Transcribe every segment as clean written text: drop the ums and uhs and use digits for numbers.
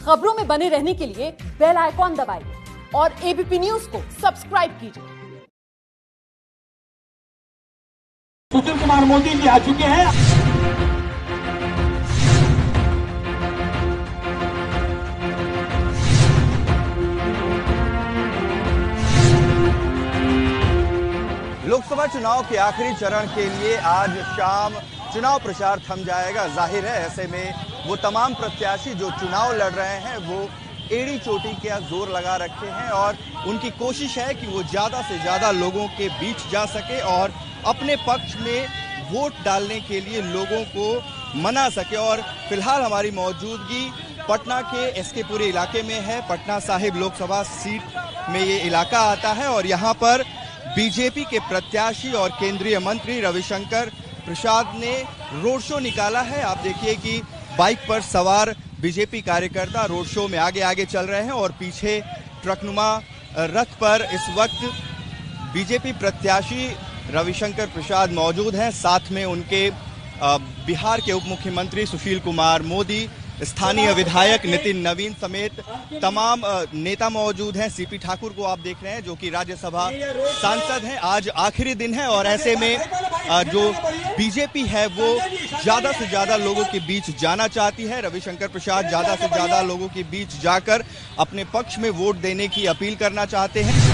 खबरों में बने रहने के लिए बेल आइकॉन दबाइए और एबीपी न्यूज को सब्सक्राइब कीजिए। सुशील कुमार मोदी जी आ चुके हैं। लोकसभा चुनाव के आखिरी चरण के लिए आज शाम चुनाव प्रचार थम जाएगा। जाहिर है ऐसे में वो तमाम प्रत्याशी जो चुनाव लड़ रहे हैं वो एड़ी चोटी का जोर लगा रखे हैं और उनकी कोशिश है कि वो ज्यादा से ज्यादा लोगों के बीच जा सके और अपने पक्ष में वोट डालने के लिए लोगों को मना सके। और फिलहाल हमारी मौजूदगी पटना के एसके-पुरी इलाके में है। पटना साहिब लोकसभा सीट में ये इलाका आता है और यहाँ पर बीजेपी के प्रत्याशी और केंद्रीय मंत्री रविशंकर प्रसाद ने रोड शो निकाला है। आप देखिए कि बाइक पर सवार बीजेपी कार्यकर्ता रोड शो में आगे आगे चल रहे हैं और पीछे ट्रकनुमा रथ पर इस वक्त बीजेपी प्रत्याशी रविशंकर प्रसाद मौजूद हैं। साथ में उनके बिहार के उप मुख्यमंत्री सुशील कुमार मोदी, स्थानीय विधायक नितिन नवीन समेत तमाम नेता मौजूद हैं। सीपी ठाकुर को आप देख रहे हैं जो कि राज्यसभा सांसद हैं। आज आखिरी दिन है और ऐसे में जो बीजेपी है वो ज्यादा से ज्यादा लोगों के बीच जाना चाहती है। रविशंकर प्रसाद ज्यादा से ज्यादा लोगों के बीच जाकर अपने पक्ष में वोट देने की अपील करना चाहते हैं।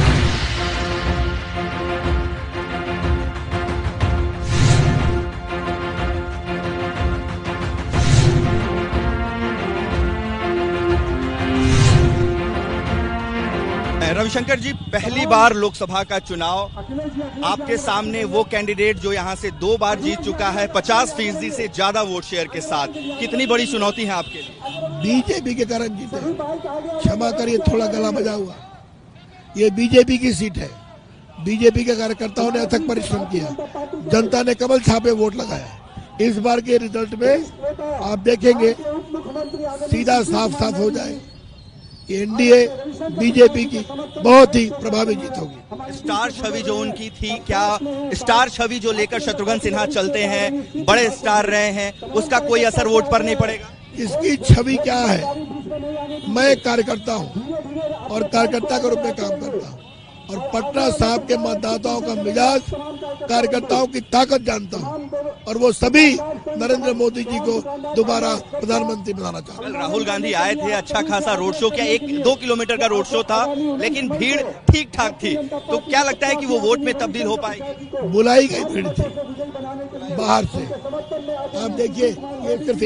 रविशंकर जी, पहली बार लोकसभा का चुनाव, आपके सामने वो कैंडिडेट जो यहां से 2 बार जीत चुका है 50% से ज्यादा वोट शेयर के साथ, कितनी बड़ी चुनौती है आपके लिए? बीजेपी के कारण जीते। क्षमा करिए, थोड़ा गला बजा हुआ। ये बीजेपी की सीट है। बीजेपी के कार्यकर्ताओं ने अथक परिश्रम किया, जनता ने कमल छापे वोट लगाया। इस बार के रिजल्ट में आप देखेंगे सीधा साफ साफ हो जाए, एनडीए बीजेपी की बहुत ही प्रभावी जीत होगी। स्टार छवि जो उनकी थी, क्या स्टार छवि जो लेकर शत्रुघ्न सिन्हा चलते हैं, बड़े स्टार रहे हैं, उसका कोई असर वोट पर नहीं पड़ेगा? इसकी छवि क्या है? मैं कार्यकर्ता हूं और कार्यकर्ता के रूप में काम करता हूं और पटना साहब के मतदाताओं का मिजाज, कार्यकर्ताओं की ताकत जानता हूं और वो सभी नरेंद्र मोदी जी को दोबारा प्रधानमंत्री बनाना चाहते हैं। राहुल गांधी आए थे, अच्छा खासा रोड शो किया, 1-2 किलोमीटर का रोड शो था, लेकिन भीड़ ठीक ठाक थी। तो क्या लगता है कि वो वोट में तब्दील हो पाएगी? बुलाई गई भीड़ थी बाहर से। आप देखिए, ये सिर्फ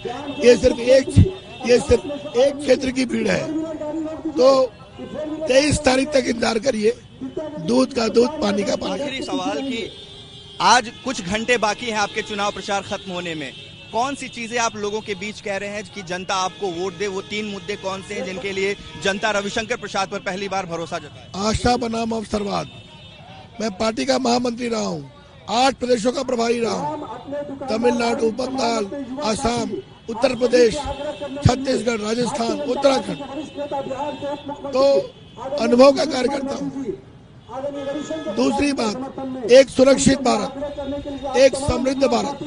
एक क्षेत्र की भीड़ है। तो 23 तारीख तक इंतजार करिए, दूध का दूध, पानी का पानी। आखिरी सवाल कि आज कुछ घंटे बाकी हैं आपके चुनाव प्रचार खत्म होने में, कौन सी चीजें आप लोगों के बीच कह रहे हैं कि जनता आपको वोट दे? वो 3 मुद्दे कौन से हैं जिनके लिए जनता रविशंकर प्रसाद पर पहली बार भरोसा जताए? आशा बनाम अवसरवाद। मैं पार्टी का महामंत्री रहा हूँ, 8 प्रदेशों का प्रभारी रहा हूँ, तमिलनाडु, बंगाल, आसाम, उत्तर प्रदेश, छत्तीसगढ़, राजस्थान, उत्तराखंड। तो अनुभव का कार्यकर्ता हूँ। दूसरी बात, एक सुरक्षित भारत, एक समृद्ध भारत,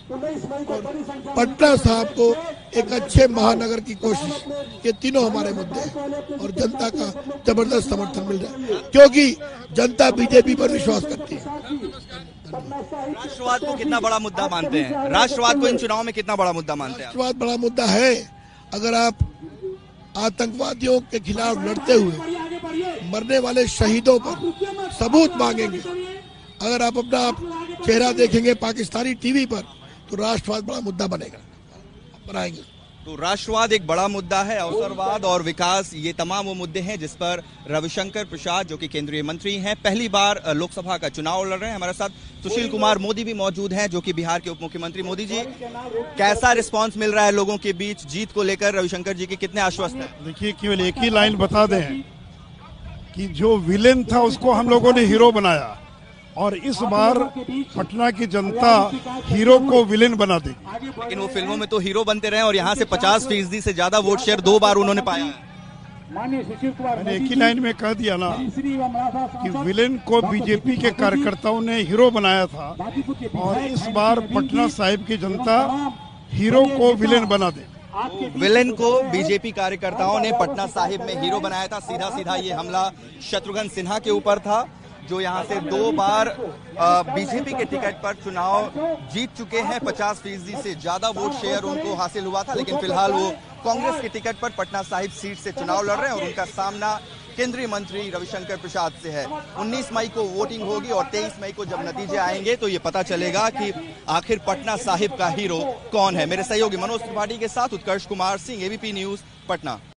पटना साहब को एक अच्छे महानगर की कोशिश, ये तीनों हमारे मुद्दे हैं और जनता का जबरदस्त समर्थन मिल रहा है क्योंकि जनता बीजेपी पर विश्वास करती है। राष्ट्रवाद को कितना बड़ा मुद्दा मानते हैं? राष्ट्रवाद को इन चुनाव में कितना बड़ा मुद्दा मानते हैं? राष्ट्रवाद बड़ा मुद्दा है। अगर आप आतंकवादियों के खिलाफ लड़ते हुए मरने वाले शहीदों पर सबूत मांगेंगे, अगर आप अपना चेहरा देखेंगे पाकिस्तानी टीवी पर, तो राष्ट्रवाद बड़ा मुद्दा बनाएंगे। तो राष्ट्रवाद एक बड़ा मुद्दा है, अवसरवाद और विकास, ये तमाम वो मुद्दे हैं जिस पर रविशंकर प्रसाद जो कि केंद्रीय मंत्री हैं, पहली बार लोकसभा का चुनाव लड़ रहे हैं। हमारे साथ सुशील कुमार मोदी भी मौजूद हैं जो कि बिहार के उप मुख्यमंत्री। मोदी जी, कैसा रिस्पांस मिल रहा है लोगों के बीच जीत को लेकर? रविशंकर जी के कितने आश्वस्त हैं? देखिए, केवल एक ही लाइन बता दें कि जो विलेन था उसको हम लोगों ने हीरो बनाया और इस बार पटना की जनता हीरो को विलेन बना देगी। लेकिन वो फिल्मों में तो हीरो बनते रहे और यहाँ से 50% से ज्यादा वोट शेयर 2 बार उन्होंने पाया है। मैंने एक ही लाइन में कह दिया ना कि विलेन को बीजेपी के कार्यकर्ताओं ने हीरो बनाया था और इस बार पटना साहिब की जनता हीरो को विलेन बना दे। विलेन को बीजेपी कार्यकर्ताओं ने पटना साहिब में हीरो बनाया था। सीधा सीधा ये हमला शत्रुघ्न सिन्हा के ऊपर था, जो यहां से 2 बार बीजेपी के टिकट पर चुनाव जीत चुके हैं। 50% से ज्यादा वोट शेयर उनको हासिल हुआ था, लेकिन फिलहाल वो कांग्रेस के टिकट पर पटना साहिब सीट से चुनाव लड़ रहे हैं और उनका सामना केंद्रीय मंत्री रविशंकर प्रसाद से है। 19 मई को वोटिंग होगी और 23 मई को जब नतीजे आएंगे तो ये पता चलेगा कि आखिर पटना साहिब का हीरो कौन है। मेरे सहयोगी मनोज त्रिपाठी के साथ उत्कर्ष कुमार सिंह, एबीपी न्यूज, पटना।